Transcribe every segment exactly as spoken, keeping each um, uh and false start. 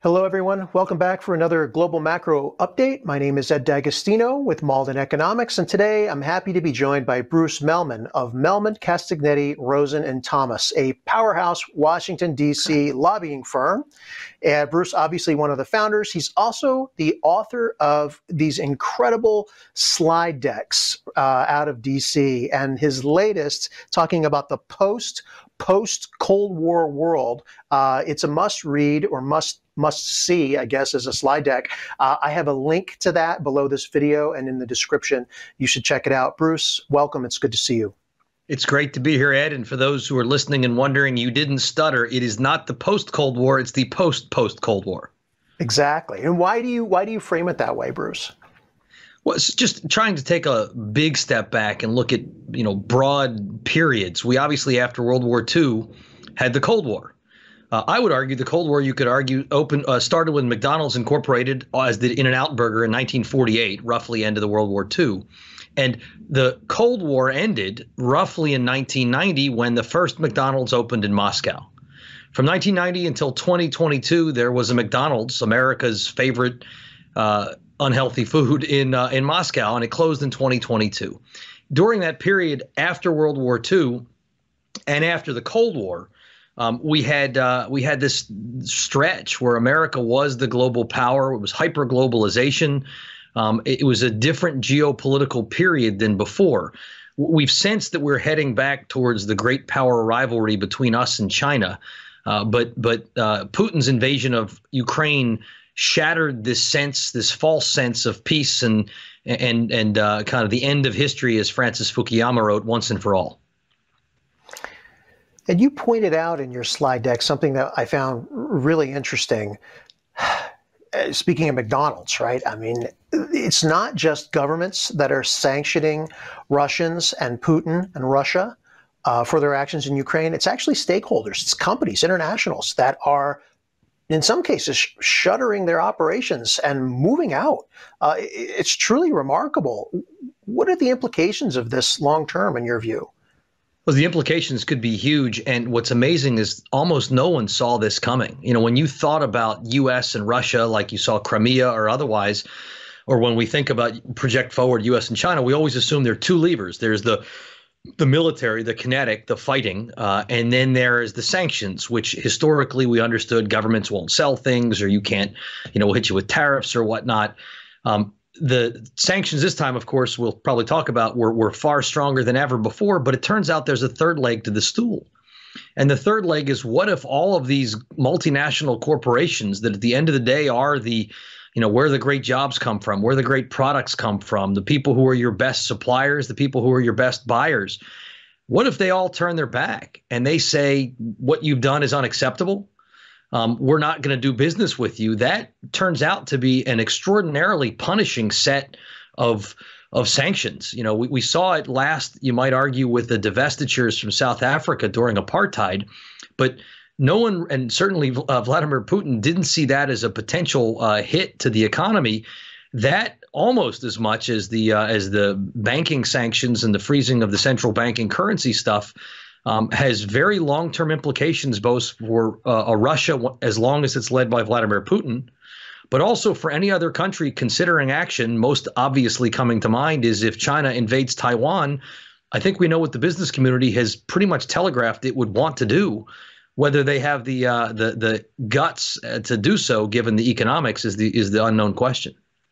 Hello, everyone. Welcome back for another Global Macro Update. My name is Ed D'Agostino with Malden Economics, and today I'm happy to be joined by Bruce Mehlman of Mehlman, Castagnetti, Rosen, and Thomas, a powerhouse Washington, D C lobbying firm. And Bruce, obviously one of the founders. He's also the author of these incredible slide decks uh, out of D C, and his latest, talking about the post post-Cold War world. Uh, it's a must-read or must must see, I guess, as a slide deck. Uh, I have a link to that below this video and in the description. You should check it out. Bruce, welcome. It's good to see you. It's great to be here, Ed. And for those who are listening and wondering, you didn't stutter. It is not the post-Cold War. It's the post-post-Cold War. Exactly. And why do you why do you frame it that way, Bruce? Well, it's just trying to take a big step back and look at, you know, broad periods. We obviously, after World War Two, had the Cold War. Uh, I would argue the Cold War, you could argue, open uh, started when McDonald's Incorporated, as did In-N-Out Burger in nineteen forty-eight, roughly end of the World War Two. And the Cold War ended roughly in nineteen ninety when the first McDonald's opened in Moscow. From nineteen ninety until twenty twenty-two, there was a McDonald's, America's favorite uh, unhealthy food, in uh, in Moscow, and it closed in twenty twenty-two. During that period after World War Two and after the Cold War, Um, we had uh, we had this stretch where America was the global power. It was hyper-globalization. Um, it, it was a different geopolitical period than before. We've sensed that we're heading back towards the great power rivalry between us and China. Uh, but but uh, Putin's invasion of Ukraine shattered this sense, this false sense of peace and and and uh, kind of the end of history, as Francis Fukuyama wrote, once and for all. And you pointed out in your slide deck something that I found really interesting. Speaking of McDonald's, right? I mean, it's not just governments that are sanctioning Russians and Putin and Russia uh, for their actions in Ukraine. It's actually stakeholders, it's companies, internationals that are, in some cases, sh shuttering their operations and moving out. Uh, it's truly remarkable. What are the implications of this long term, in your view? Well, the implications could be huge. And what's amazing is almost no one saw this coming. You know, when you thought about U S and Russia, like you saw Crimea or otherwise, or when we think about project forward U S and China, we always assume there are two levers. There's the the military, the kinetic, the fighting, uh, and then there is the sanctions, which historically we understood governments won't sell things, or you can't, you know, we'll hit you with tariffs or whatnot. Um, The sanctions this time, of course, we'll probably talk about, were, were far stronger than ever before. But it turns out there's a third leg to the stool. And the third leg is, what if all of these multinational corporations that at the end of the day are the, you know, where the great jobs come from, where the great products come from, the people who are your best suppliers, the people who are your best buyers, what if they all turn their back and they say what you've done is unacceptable? Um, we're not going to do business with you. That turns out to be an extraordinarily punishing set of of sanctions. You know, we, we saw it last, you might argue, with the divestitures from South Africa during apartheid, but no one, and certainly uh, Vladimir Putin, didn't see that as a potential uh, hit to the economy. That almost as much as the uh, as the banking sanctions and the freezing of the central banking currency stuff Um, has very long-term implications, both for uh, a Russia, as long as it's led by Vladimir Putin, but also for any other country considering action. Most obviously coming to mind is if China invades Taiwan. I think we know what the business community has pretty much telegraphed it would want to do. Whether they have the uh, the the guts uh, to do so, given the economics, is the is the unknown question.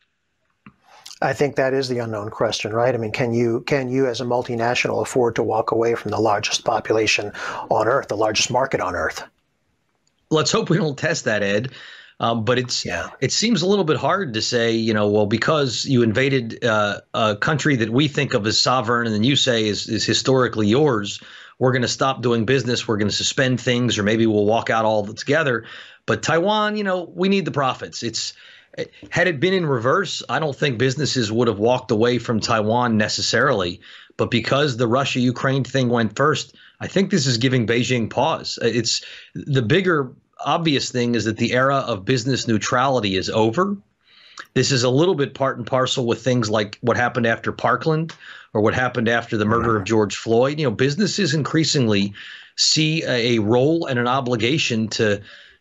I think that is the unknown question, right? I mean, can you can you as a multinational afford to walk away from the largest population on Earth, the largest market on Earth? Let's hope we don't test that, Ed. Um, but it's yeah. It seems a little bit hard to say, you know, well, because you invaded uh, a country that we think of as sovereign, and then you say is is historically yours, we're going to stop doing business. We're going to suspend things, or maybe we'll walk out all together. But Taiwan, you know, we need the profits. It's Had it been in reverse, I don't think businesses would have walked away from Taiwan necessarily. But because the Russia-Ukraine thing went first, I think this is giving Beijing pause. It's the bigger obvious thing is that the era of business neutrality is over. This is a little bit part and parcel with things like what happened after Parkland or what happened after the murder of George Floyd. You know, businesses increasingly see a, a role and an obligation to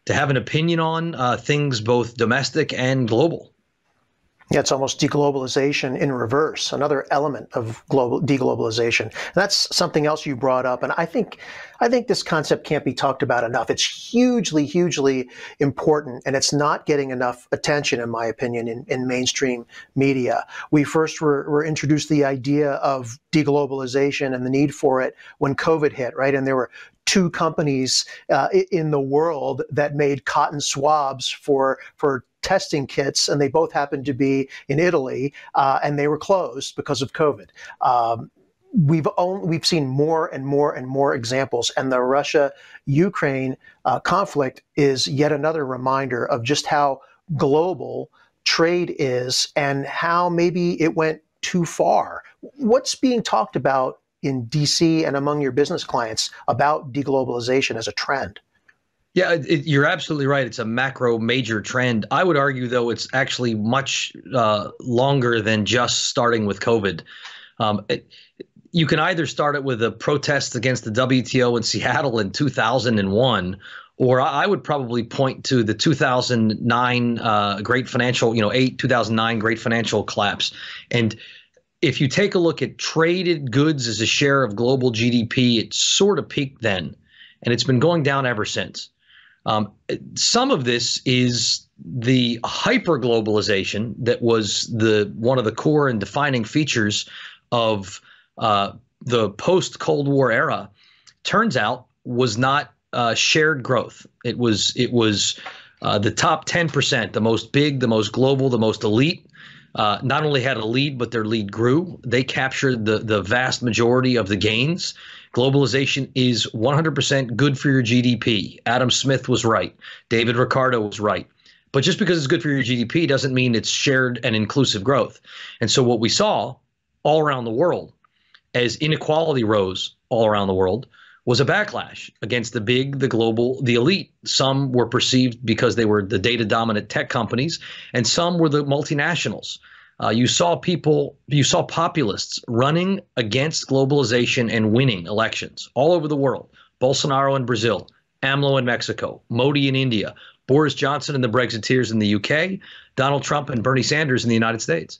to have an opinion on uh, things both domestic and global. Yeah, it's almost deglobalization in reverse, another element of global deglobalization. And that's something else you brought up. And I think I think this concept can't be talked about enough. It's hugely, hugely important, and it's not getting enough attention, in my opinion, in, in mainstream media. We first were, were introduced the idea of deglobalization and the need for it when COVID hit, right? And there were two companies uh, in the world that made cotton swabs for for testing kits, and they both happened to be in Italy, uh, and they were closed because of COVID. Um, we've only, we've seen more and more and more examples, and the Russia-Ukraine uh, conflict is yet another reminder of just how global trade is and how maybe it went too far. What's being talked about in D C and among your business clients about deglobalization as a trend? Yeah, it, you're absolutely right. It's a macro major trend. I would argue, though, it's actually much uh, longer than just starting with COVID. Um, it, you can either start it with a protest against the W T O in Seattle in two thousand one, or I would probably point to the two thousand nine uh, great financial, you know, eight, two thousand nine great financial collapse. And if you take a look at traded goods as a share of global G D P, it sort of peaked then, and it's been going down ever since. Um, some of this is the hyper-globalization that was the one of the core and defining features of uh, the post-Cold War era. Turns out was not uh, shared growth. It was it was uh, the top ten percent, the most big, the most global, the most elite. Uh, not only had a lead, but their lead grew. They captured the the vast majority of the gains. Globalization is one hundred percent good for your G D P. Adam Smith was right. David Ricardo was right. But just because it's good for your G D P doesn't mean it's shared and inclusive growth. And so what we saw all around the world as inequality rose all around the world was a backlash against the big, the global, the elite. Some were perceived because they were the data dominant tech companies, and some were the multinationals. Uh, you saw people, you saw populists running against globalization and winning elections all over the world. Bolsonaro in Brazil, AMLO in Mexico, Modi in India, Boris Johnson and the Brexiteers in the U K, Donald Trump and Bernie Sanders in the United States.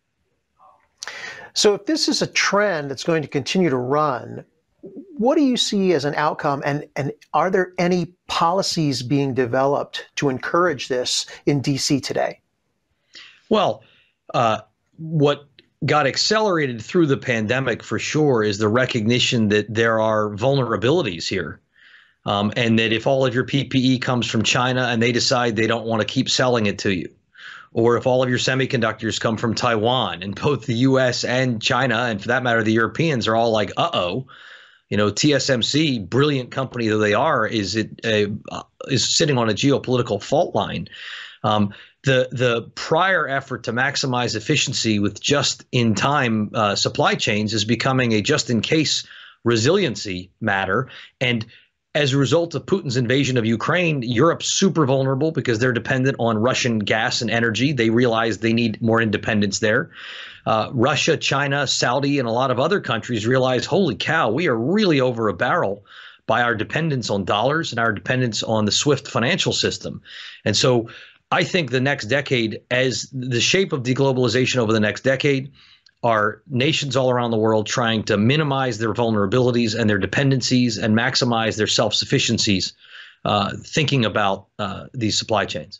So if this is a trend that's going to continue to run, what do you see as an outcome, and, and are there any policies being developed to encourage this in D C today? Well, uh, what got accelerated through the pandemic for sure is the recognition that there are vulnerabilities here. Um, and that if all of your P P E comes from China and they decide they don't want to keep selling it to you, or if all of your semiconductors come from Taiwan, and both the U S and China, and for that matter, the Europeans are all like, uh-oh, you know, T S M C, brilliant company though they are, is it uh, is sitting on a geopolitical fault line. Um, the the prior effort to maximize efficiency with just-in-time uh, supply chains is becoming a just-in-case resiliency matter. And as a result of Putin's invasion of Ukraine, Europe's super vulnerable because they're dependent on Russian gas and energy. They realize they need more independence there. Uh, Russia, China, Saudi, and a lot of other countries realize, holy cow, we are really over a barrel by our dependence on dollars and our dependence on the SWIFT financial system. And so I think the next decade, as the shape of deglobalization over the next decade, are nations all around the world trying to minimize their vulnerabilities and their dependencies and maximize their self-sufficiencies, uh, thinking about uh, these supply chains.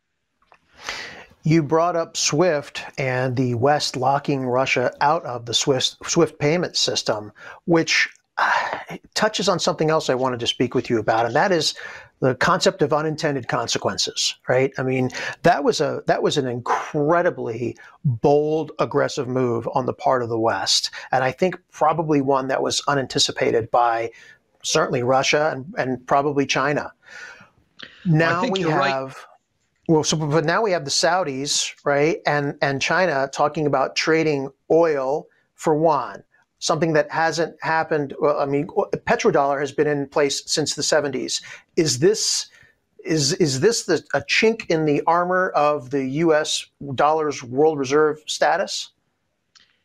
You brought up SWIFT and the West locking Russia out of the SWIFT, SWIFT payment system, which uh, touches on something else I wanted to speak with you about, and that is the concept of unintended consequences, right? I mean, that was a that was an incredibly bold, aggressive move on the part of the West, and I think probably one that was unanticipated by certainly Russia and, and probably China. Now we have, right. well, so but now we have the Saudis, right, and and China talking about trading oil for yuan. Something that hasn't happened. Well, I mean, petrodollar has been in place since the seventies. Is this is is this the, a chink in the armor of the U S dollar's world reserve status?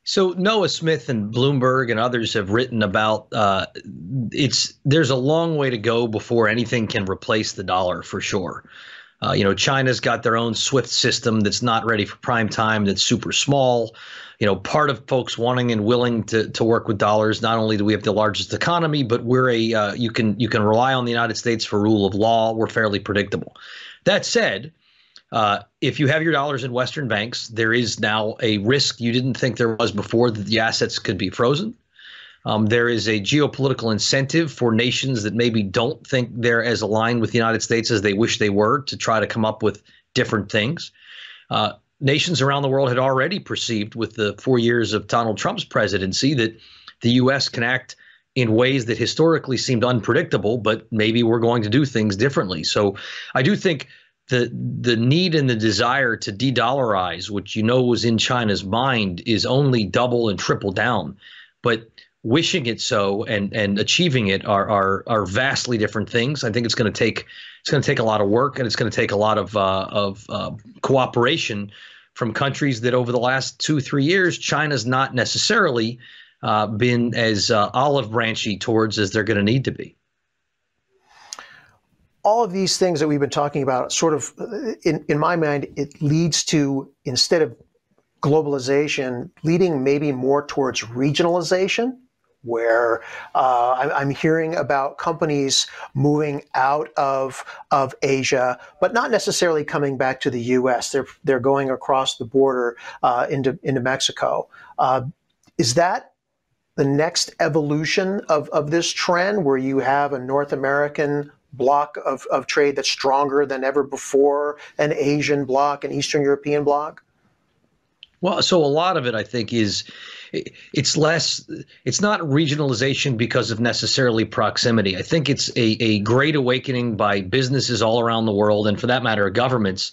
So Noah Smith and Bloomberg and others have written about uh, it's there's a long way to go before anything can replace the dollar for sure. Uh, you know, China's got their own SWIFT system that's not ready for prime time, that's super small. You know, part of folks wanting and willing to to work with dollars, not only do we have the largest economy, but we're a uh, you can you can rely on the United States for rule of law. We're fairly predictable. That said, uh, if you have your dollars in Western banks, there is now a risk you didn't think there was before that the assets could be frozen. Um, there is a geopolitical incentive for nations that maybe don't think they're as aligned with the United States as they wish they were to try to come up with different things. Uh, nations around the world had already perceived with the four years of Donald Trump's presidency that the U S can act in ways that historically seemed unpredictable, but maybe we're going to do things differently. So I do think the the need and the desire to de-dollarize, which you know was in China's mind, is only double and triple down. But wishing it so and and achieving it are are are vastly different things. I think it's going to take it's going to take a lot of work, and it's going to take a lot of uh, of uh, cooperation from countries that over the last two three years China's not necessarily uh, been as uh, olive branchy towards as they're going to need to be. All of these things that we've been talking about, sort of, in in my mind, it leads to, instead of globalization, leading maybe more towards regionalization, where uh, I'm hearing about companies moving out of of Asia, but not necessarily coming back to the U S. They're they're going across the border uh, into into Mexico. Uh, is that the next evolution of of this trend, where you have a North American block of of trade that's stronger than ever before, an Asian block, an Eastern European block? Well, so a lot of it, I think, is it's less, it's not regionalization because of necessarily proximity. I think it's a, a great awakening by businesses all around the world, and for that matter, governments,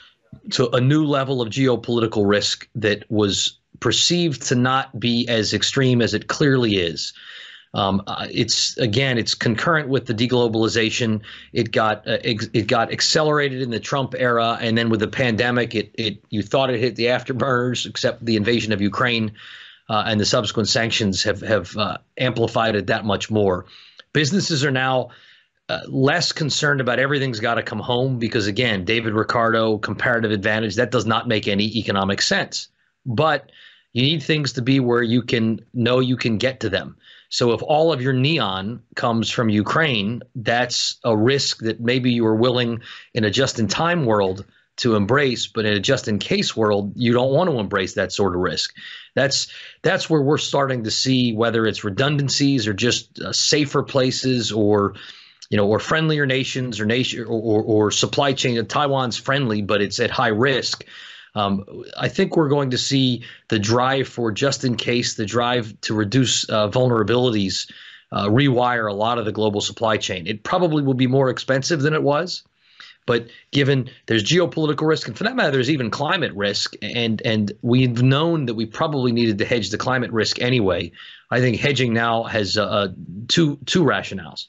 to a new level of geopolitical risk that was perceived to not be as extreme as it clearly is. Um, uh, it's again, it's concurrent with the deglobalization. It got uh, ex- it got accelerated in the Trump era, and then with the pandemic, it it you thought it hit the afterburners, except the invasion of Ukraine uh, and the subsequent sanctions have have uh, amplified it that much more. Businesses are now uh, less concerned about everything's got to come home because, again, David Ricardo, comparative advantage, that does not make any economic sense. But you need things to be where you can know you can get to them. So if all of your neon comes from Ukraine, that's a risk that maybe you are willing in a just-in-time world to embrace, but in a just-in-case world, you don't want to embrace that sort of risk. That's that's where we're starting to see whether it's redundancies or just uh, safer places, or you know, or friendlier nations, or nation, or, or, or supply chain. Taiwan's friendly, but it's at high risk. Um, I think we're going to see the drive for just in case, the drive to reduce uh, vulnerabilities, uh, rewire a lot of the global supply chain. It probably will be more expensive than it was, but given there's geopolitical risk, and for that matter, there's even climate risk, and and we've known that we probably needed to hedge the climate risk anyway. I think hedging now has uh, two two rationales.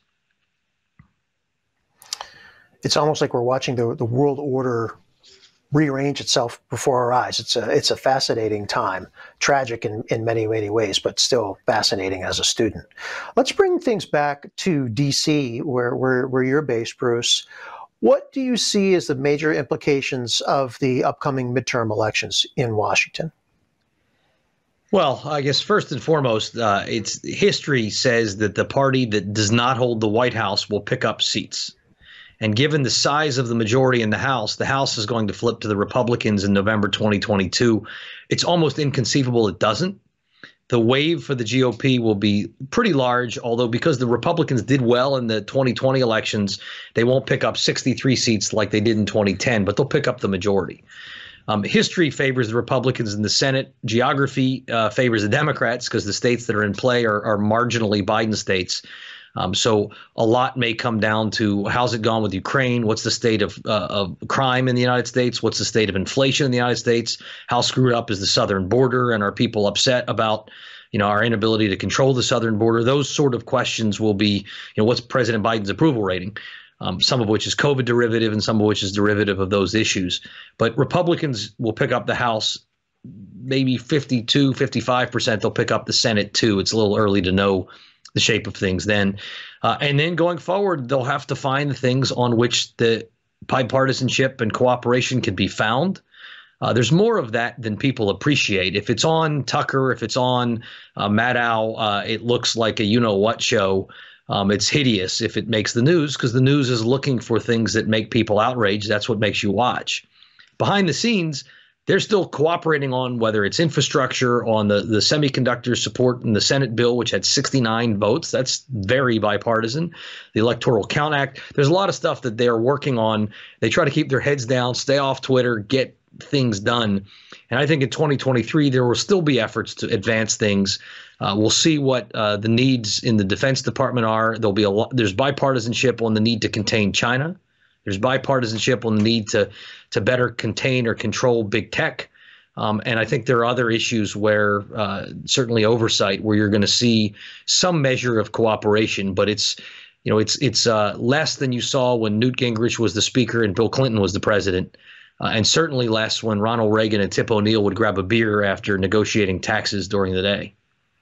It's almost like we're watching the the world order rearrange itself before our eyes. It's a it's a fascinating time, tragic in, in many, many ways, but still fascinating as a student. Let's bring things back to D C, where, where, where you're based, Bruce. What do you see as the major implications of the upcoming midterm elections in Washington? Well, I guess first and foremost, uh, it's history says that the party that does not hold the White House will pick up seats. And given the size of the majority in the House, the House is going to flip to the Republicans in November twenty twenty-two. It's almost inconceivable it doesn't. The wave for the G O P will be pretty large, although because the Republicans did well in the twenty twenty elections, they won't pick up sixty-three seats like they did in twenty ten, but they'll pick up the majority. Um, history favors the Republicans in the Senate. Geography uh, favors the Democrats because the states that are in play are, are marginally Biden states. Um, so a lot may come down to how's it gone with Ukraine? What's the state of, uh, of crime in the United States? What's the state of inflation in the United States? How screwed up is the southern border? And are people upset about, you know, our inability to control the southern border? Those sort of questions will be, you know, what's President Biden's approval rating? Um, some of which is COVID derivative and some of which is derivative of those issues. But Republicans will pick up the House maybe fifty-two, fifty-five percent they'll pick up the Senate too. It's a little early to know the shape of things then. Uh, and then going forward, they'll have to find the things on which the bipartisanship and cooperation can be found. Uh, there's more of that than people appreciate. If it's on Tucker, if it's on uh, Maddow, uh, it looks like a you-know-what show. Um, it's hideous if it makes the news, because the news is looking for things that make people outraged. That's what makes you watch. Behind the scenes, they're still cooperating on whether it's infrastructure, on the, the semiconductor support in the Senate bill, which had sixty-nine votes. That's very bipartisan. The Electoral Count Act. There's a lot of stuff that they're working on. They try to keep their heads down, stay off Twitter, get things done. And I think in twenty twenty-three, there will still be efforts to advance things. Uh, we'll see what uh, the needs in the Defense Department are. There'll be a lot. There's bipartisanship on the need to contain China. There's bipartisanship on the need to to better contain or control big tech. Um, and I think there are other issues where uh, certainly oversight, where you're going to see some measure of cooperation, but it's, you know, it's it's uh, less than you saw when Newt Gingrich was the speaker and Bill Clinton was the president, uh, and certainly less when Ronald Reagan and Tip O'Neill would grab a beer after negotiating taxes during the day.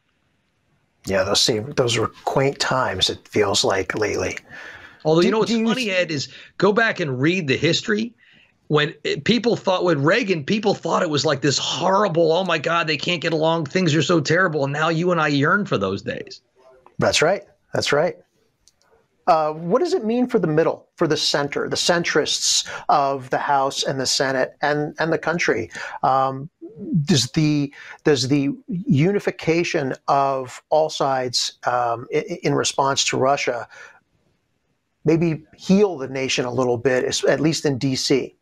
Yeah, those seem those were quaint times, it feels like lately. Although, do, you know what's you, funny, Ed, is go back and read the history. When it, people thought with Reagan, people thought it was like this horrible, oh, my God, they can't get along. Things are so terrible. And now you and I yearn for those days. That's right. That's right. Uh, what does it mean for the middle, for the center, the centrists of the House and the Senate and, and the country? Um, does the does the unification of all sides um, in, in response to Russia maybe heal the nation a little bit, at least in D C?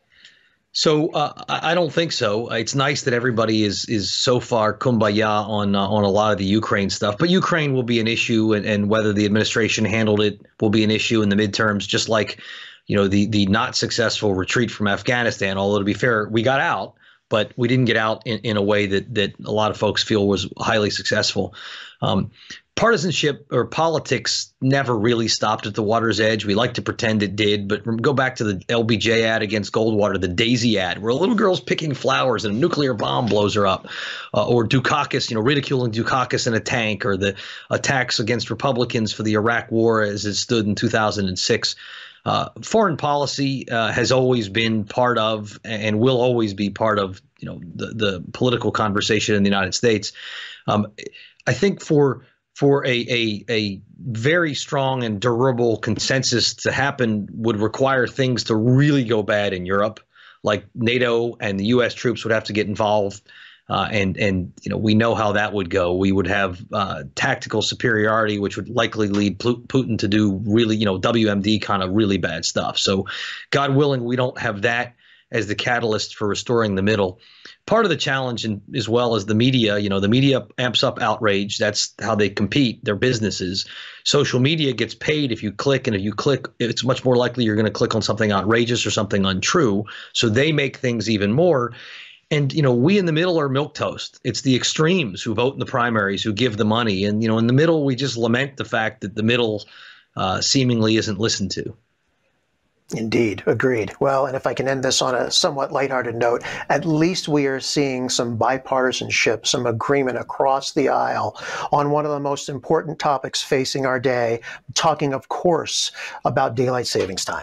So uh, I don't think so. It's nice that everybody is is so far kumbaya on uh, on a lot of the Ukraine stuff, but Ukraine will be an issue, and, and whether the administration handled it will be an issue in the midterms, just like, you know, the the not successful retreat from Afghanistan. Although, to be fair, we got out, but we didn't get out in, in a way that that a lot of folks feel was highly successful. Um, Partisanship or politics never really stopped at the water's edge. We like to pretend it did, but go back to the L B J ad against Goldwater, the Daisy ad, where a little girl's picking flowers and a nuclear bomb blows her up, uh, or Dukakis, you know, ridiculing Dukakis in a tank, or the attacks against Republicans for the Iraq War as it stood in two thousand six. Uh, foreign policy uh, has always been part of, and will always be part of, you know, the the political conversation in the United States. Um, I think for For a, a a very strong and durable consensus to happen would require things to really go bad in Europe, like NATO and the U S troops would have to get involved, uh, and and you know we know how that would go. We would have uh, tactical superiority, which would likely lead Putin to do really, you know, W M D kind of really bad stuff. So, God willing, we don't have that as the catalyst for restoring the middle. Part of the challenge, in, as well as the media, you know, the media amps up outrage. That's how they compete. Their businesses. Social media gets paid if you click, and if you click, it's much more likely you're going to click on something outrageous or something untrue. So they make things even more. And, you know, we in the middle are milquetoast. It's the extremes who vote in the primaries, who give the money. And, you know, in the middle, we just lament the fact that the middle uh, seemingly isn't listened to. Indeed. Agreed. Well, and if I can end this on a somewhat lighthearted note, at least we are seeing some bipartisanship, some agreement across the aisle on one of the most important topics facing our day, talking, of course, about daylight savings time.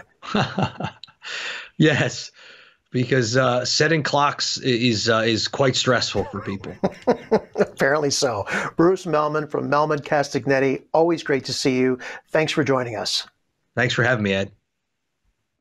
Yes, because uh, setting clocks is uh, is quite stressful for people. Apparently so. Bruce Mehlman from Mehlman Castagnetti, always great to see you. Thanks for joining us. Thanks for having me, Ed.